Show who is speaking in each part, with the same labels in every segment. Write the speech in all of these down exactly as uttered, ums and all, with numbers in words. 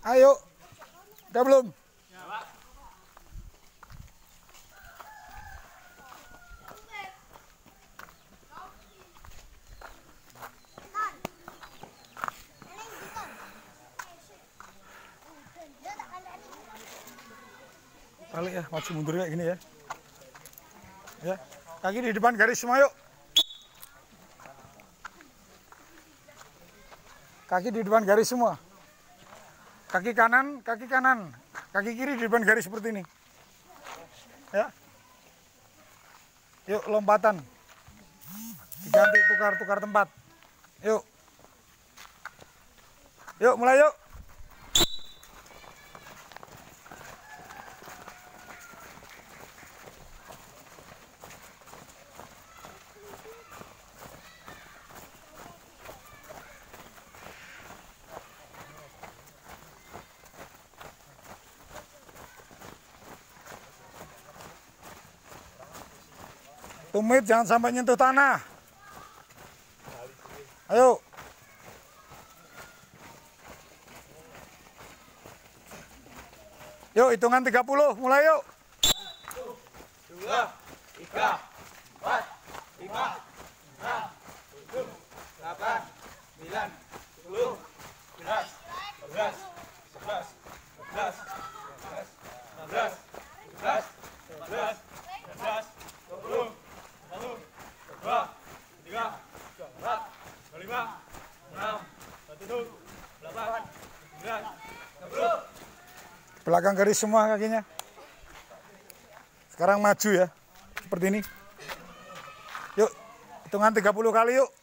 Speaker 1: Ayo. Udah belum?
Speaker 2: Ya, Pak.
Speaker 1: Balik ya, maju mundur kayak gini ya. Ya, kaki di depan garis semua yuk. Kaki di depan garis semua. Kaki kanan, kaki kanan. Kaki kiri di depan garis seperti ini. Ya. Yuk lompatan. Diganti tukar-tukar tempat. Yuk. Yuk mulai yuk. Tumit jangan sampai nyentuh tanah. Ayo. Yuk hitungan tiga puluh, mulai yuk.
Speaker 2: satu, dua, tiga, empat, lima, enam, tujuh, delapan, sembilan, sepuluh, sebelas, dua belas, sebelas, dua belas, enam belas, tujuh belas, delapan belas, sembilan belas, dua puluh, satu, dua, tiga, empat, lima, enam, tujuh, delapan, sembilan, sepuluh.
Speaker 1: Belakang garis semua kakinya. Sekarang maju ya. Seperti ini. Yuk, hitungan tiga puluh kali yuk.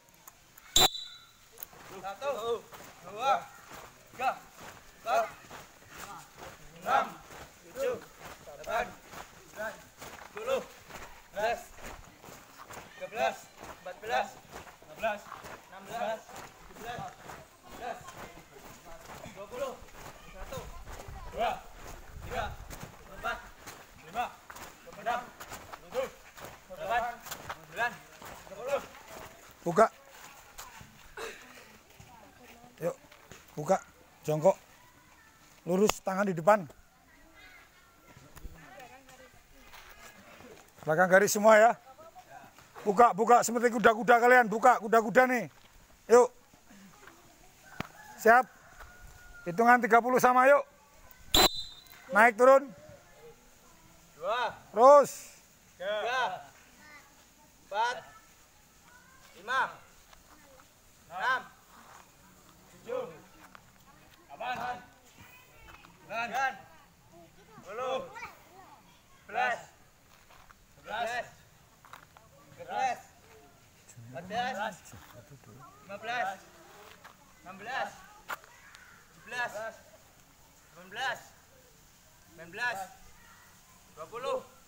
Speaker 2: Satu, dua, tiga, empat, enam, tujuh, delapan, sembilan, sepuluh, sebelas, tiga belas, empat belas, lima belas, enam belas, tujuh belas, delapan belas, dua puluh, satu, dua, tiga, empat, lima, enam, tujuh, delapan, sembilan, sepuluh.
Speaker 1: Buka. Yuk, buka. Jongkok. Lurus tangan di depan. Belakang garis semua ya. Buka, buka seperti kuda-kuda kalian. Buka, kuda-kuda nih. Yuk. Siap. Hitungan tiga puluh sama yuk. Naik turun.
Speaker 2: Dua,
Speaker 1: Terus.
Speaker 2: tiga, empat, lima, enam, tujuh, delapan, sembilan, sepuluh, sebelas, sebelas, tiga belas, empat belas, lima belas, enam belas, tujuh belas, delapan belas, sembilan belas, dua puluh.